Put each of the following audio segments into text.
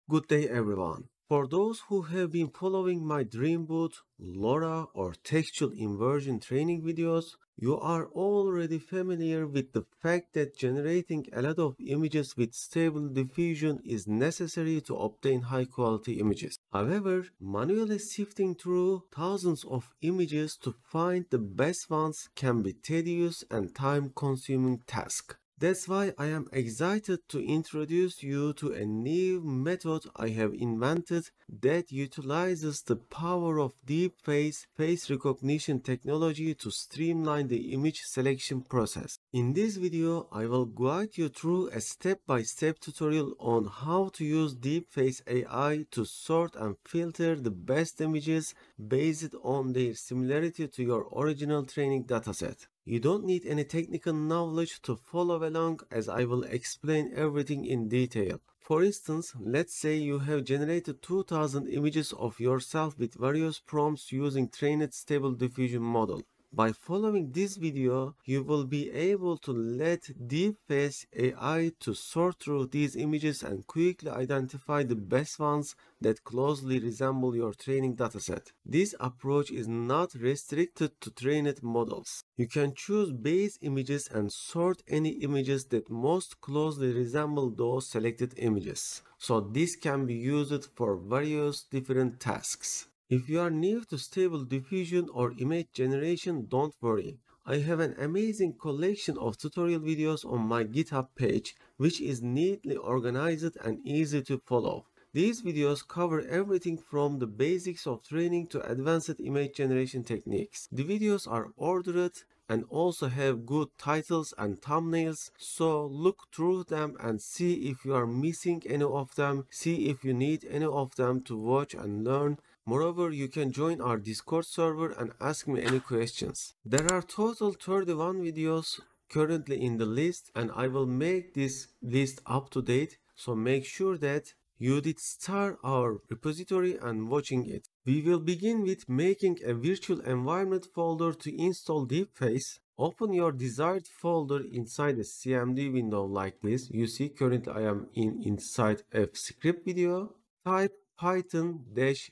Good day everyone. For those who have been following my DreamBooth, LoRa or textual inversion training videos, you are already familiar with the fact that generating a lot of images with stable diffusion is necessary to obtain high quality images. However, manually sifting through thousands of images to find the best ones can be tedious and time consuming task. That's why I am excited to introduce you to a new method I have invented that utilizes the power of DeepFace face recognition technology to streamline the image selection process. In this video, I will guide you through a step-by-step tutorial on how to use DeepFace AI to sort and filter the best images based on their similarity to your original training dataset. You don't need any technical knowledge to follow along as I will explain everything in detail. For instance, let's say you have generated 2000 images of yourself with various prompts using trained Stable Diffusion model. By following this video, you will be able to let DeepFace AI to sort through these images and quickly identify the best ones that closely resemble your training dataset. This approach is not restricted to trained models. You can choose base images and sort any images that most closely resemble those selected images. So this can be used for various different tasks. If you are new to Stable Diffusion or image generation, don't worry. I have an amazing collection of tutorial videos on my GitHub page, which is neatly organized and easy to follow. These videos cover everything from the basics of training to advanced image generation techniques. The videos are ordered and also have good titles and thumbnails, so look through them and see if you are missing any of them, see if you need any of them to watch and learn. Moreover, you can join our Discord server and ask me any questions. There are total 31 videos currently in the list, and I will make this list up to date, so make sure that you did start our repository and watching it. We will begin with making a virtual environment folder to install DeepFace. Open your desired folder inside a CMD window like this. You see currently I am inside a script video. Type python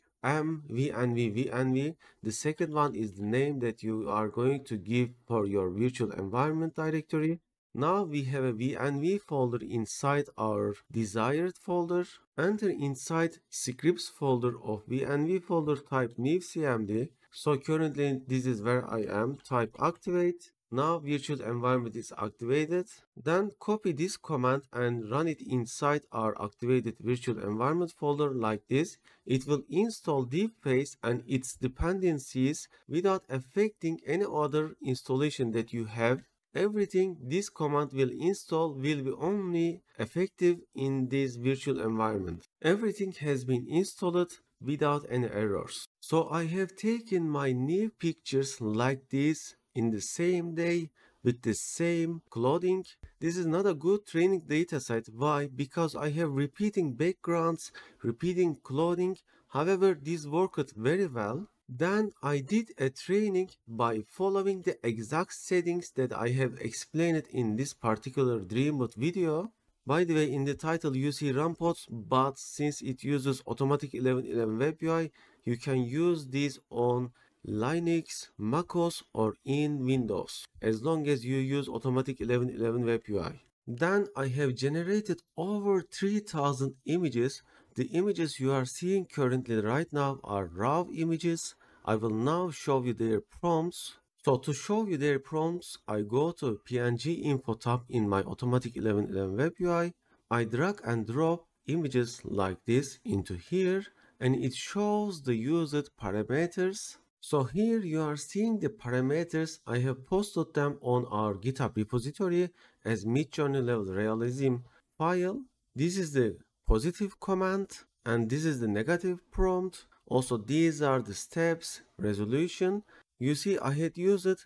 venv. The second one is the name that you are going to give for your virtual environment directory. Now we have a venv folder inside our desired folder. Enter inside scripts folder of venv folder, type new cmd. So currently this is where I am. Type activate. Now virtual environment is activated. Then copy this command and run it inside our activated virtual environment folder like this. It will install DeepFace and its dependencies without affecting any other installation that you have. Everything this command will install will be only effective in this virtual environment. Everything has been installed without any errors. So I have taken my new pictures like this in the same day with the same clothing. This is not a good training dataset. Why? Because I have repeating backgrounds, repeating clothing. However, this worked very well. Then I did a training by following the exact settings that I have explained in this particular DreamBooth video. By the way, in the title you see rampods, but since it uses automatic 1111 web UI, you can use this on Linux, MacOS or in Windows, as long as you use automatic 1111 web UI. Then I have generated over 3000 images. The images you are seeing currently right now are raw images. I will now show you their prompts. So to show you their prompts, I go to PNG info tab in my automatic 1111 web UI. I drag and drop images like this into here and it shows the used parameters. So here you are seeing the parameters. I have posted them on our GitHub repository as Midjourney level realism file. This is the positive command and this is the negative prompt. Also these are the steps, resolution. You see I had used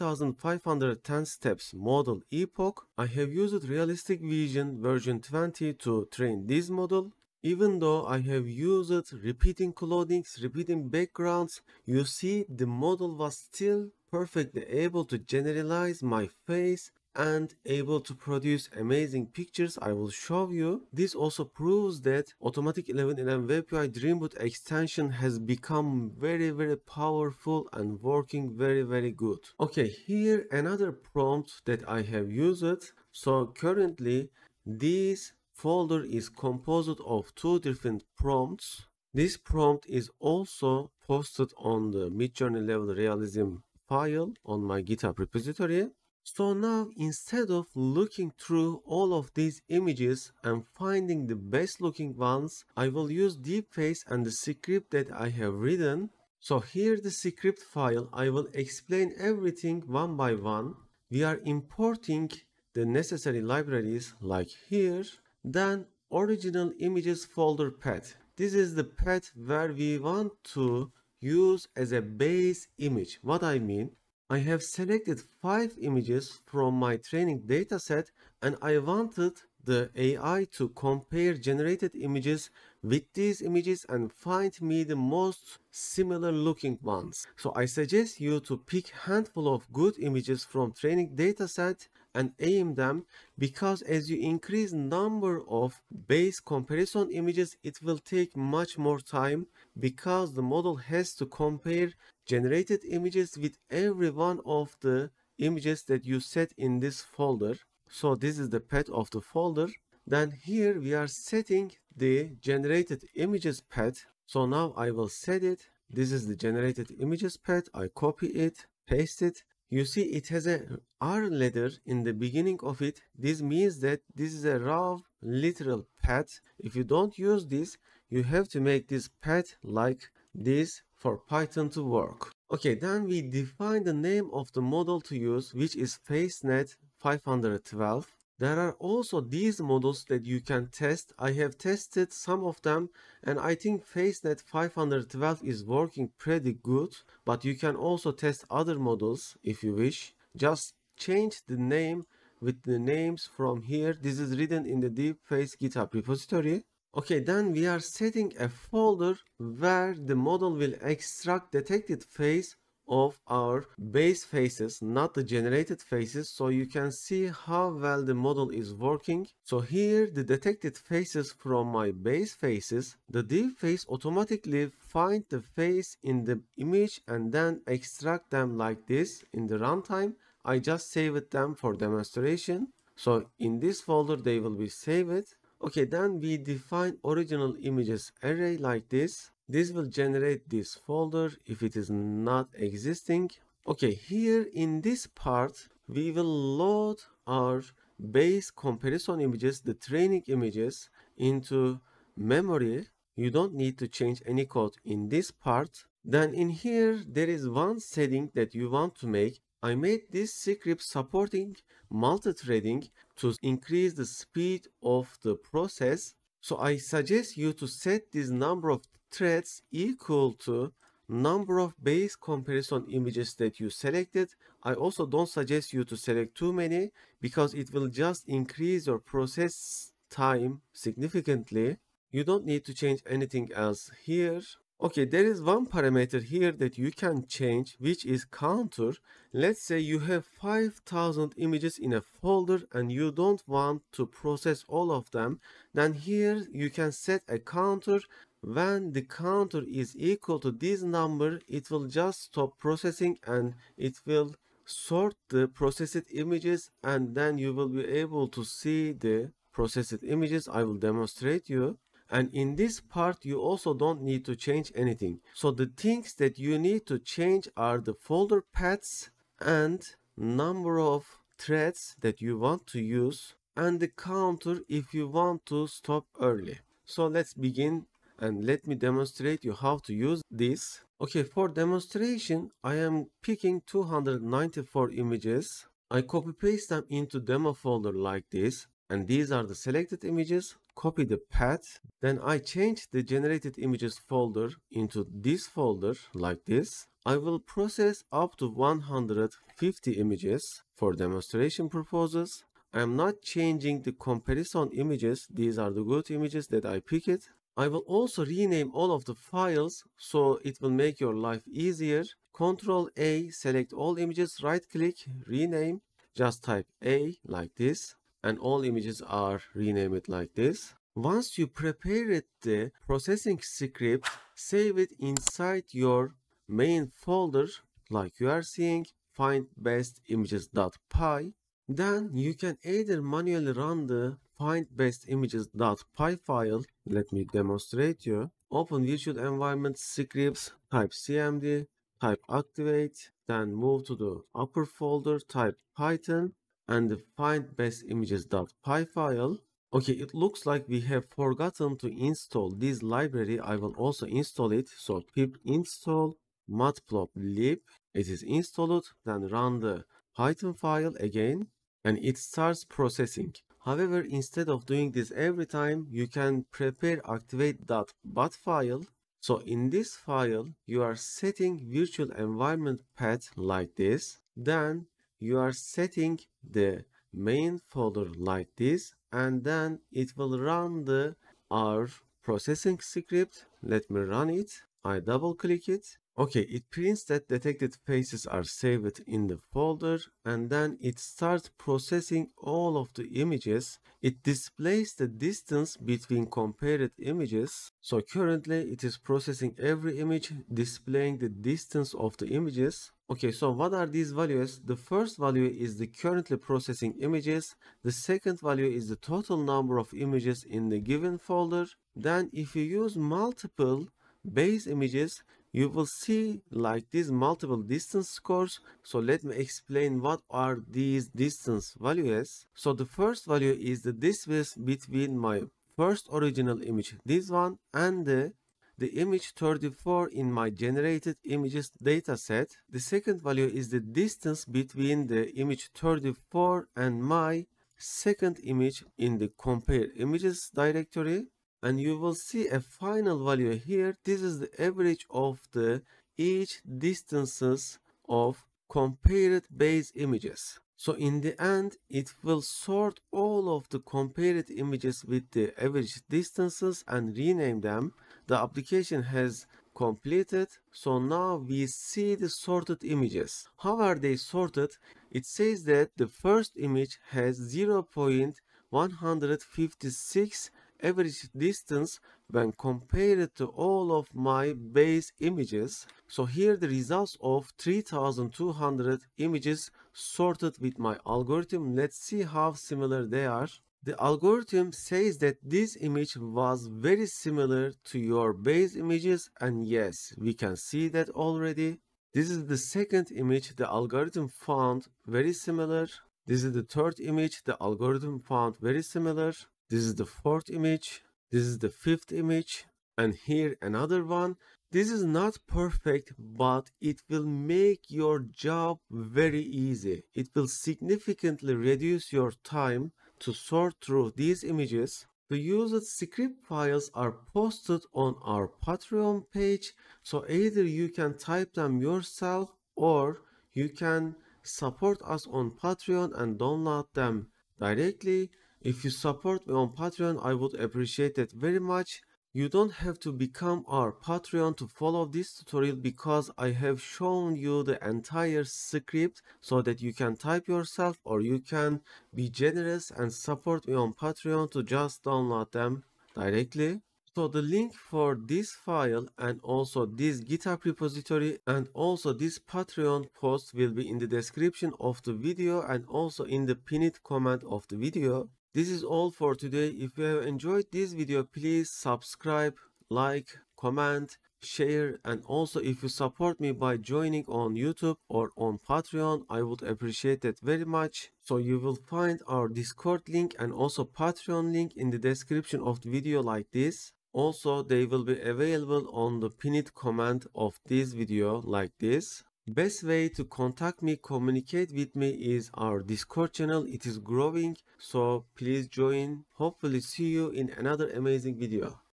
3510 steps model epoch. I have used realistic vision version 20 to train this model. Even though I have used repeating clothings, repeating backgrounds, you see the model was still perfectly able to generalize my face and able to produce amazing pictures. I will show you. This also proves that automatic 1111 WebUI DreamBooth extension has become very powerful and working very good. Okay, here another prompt that I have used. So currently this folder is composed of two different prompts. This prompt is also posted on the Midjourney Level Realism file on my GitHub repository. So now instead of looking through all of these images and finding the best looking ones, I will use DeepFace and the script that I have written. So here the script file, I will explain everything one by one. We are importing the necessary libraries like here, then original images folder path. This is the path where we want to use as a base image. What I mean, I have selected 5 images from my training dataset and I wanted the AI to compare generated images with these images and find me the most similar looking ones. So I suggest you to pick handful of good images from training dataset and aim them, because as you increase number of base comparison images, it will take much more time because the model has to compare generated images with every one of the images that you set in this folder. So this is the path of the folder. Then here we are setting the generated images path. So now I will set it. This is the generated images path. I copy it, paste it. You see it has a R letter in the beginning of it. This means that this is a raw literal path. If you don't use this, you have to make this path like this for Python to work. Okay, then we define the name of the model to use, which is FaceNet 512. There are also these models that you can test. I have tested some of them and I think FaceNet 512 is working pretty good, but you can also test other models if you wish. Just change the name with the names from here. This is written in the DeepFace GitHub repository. Okay, then we are setting a folder where the model will extract detected face of our base faces, not the generated faces, so you can see how well the model is working. So here the detected faces from my base faces, the DeepFace automatically find the face in the image and then extract them like this in the runtime. I just saved them for demonstration. So in this folder they will be saved. Okay, then we define original images array like this. This will generate this folder if it is not existing. Okay, here in this part, we will load our base comparison images, the training images, into memory. You don't need to change any code in this part. Then in here, there is one setting that you want to make. I made this script supporting multi-threading to increase the speed of the process. So I suggest you to set this number of threads equal to number of base comparison images that you selected. I also don't suggest you to select too many because it will just increase your process time significantly. You don't need to change anything else here. Okay, there is one parameter here that you can change, which is counter. Let's say you have 5,000 images in a folder and you don't want to process all of them. Then here you can set a counter. When the counter is equal to this number, it will just stop processing and it will sort the processed images, and then you will be able to see the processed images. I will demonstrate you. And in this part, you also don't need to change anything. So the things that you need to change are the folder paths and number of threads that you want to use and the counter if you want to stop early. So let's begin and let me demonstrate you how to use this. Okay, for demonstration, I am picking 294 images. I copy paste them into demo folder like this. And these are the selected images. Copy the path. Then I change the generated images folder into this folder like this. I will process up to 150 images for demonstration purposes. I am not changing the comparison images. These are the good images that I picked. I will also rename all of the files so it will make your life easier. Ctrl A, select all images, right click, rename. just type A like this, and all images are renamed like this. Once you prepared the processing script, save it inside your main folder like you are seeing, find best images.py. Then you can either manually run the find best images.py file. Let me demonstrate you. Open virtual environment scripts, type cmd, type activate, then move to the upper folder, type Python, and the find best images.py file. Okay, it looks like we have forgotten to install this library. I will also install it. So pip install matplotlib. It is installed, then run the Python file again, and it starts processing. However, instead of doing this every time, you can prepare activate.bat file. So in this file, you are setting virtual environment path like this. Then you are setting the main folder like this, and then it will run the our processing script. Let me run it. I double click it. Okay, it prints that detected faces are saved in the folder, and then it starts processing all of the images. It displays the distance between compared images. So currently it is processing every image, displaying the distance of the images. Okay, so what are these values? The first value is the currently processing images. The second value is the total number of images in the given folder. Then if you use multiple base images, you will see like these multiple distance scores. So let me explain what are these distance values. So the first value is the distance between my first original image, this one, and the image 34 in my generated images dataset. The second value is the distance between the image 34 and my second image in the compare images directory. And you will see a final value here. This is the average of the each distances of compared base images. So in the end, it will sort all of the compared images with the average distances and rename them. The application has completed. So now we see the sorted images. How are they sorted? It says that the first image has 0.156 average distance when compared to all of my base images. So here the results of 3200 images sorted with my algorithm. Let's see how similar they are. The algorithm says that this image was very similar to your base images, and yes, we can see that already. This is the second image the algorithm found very similar. This is the third image the algorithm found very similar. This is the fourth image. This is the fifth image. And here another one. This is not perfect, but it will make your job very easy. It will significantly reduce your time to sort through these images. The used script files are posted on our Patreon page, so either you can type them yourself or you can support us on Patreon and download them directly. If you support me on Patreon, I would appreciate it very much. You don't have to become our Patreon to follow this tutorial because I have shown you the entire script so that you can type yourself, or you can be generous and support me on Patreon to just download them directly. So the link for this file and also this GitHub repository and also this Patreon post will be in the description of the video and also in the pinned comment of the video. This is all for today. If you have enjoyed this video, please subscribe, like, comment, share, and also if you support me by joining on YouTube or on Patreon, I would appreciate it very much. So you will find our Discord link and also Patreon link in the description of the video like this. Also, they will be available on the pinned comment of this video like this. Best way to contact me, communicate with me is our Discord channel. It is growing, so please join. Hopefully see you in another amazing video.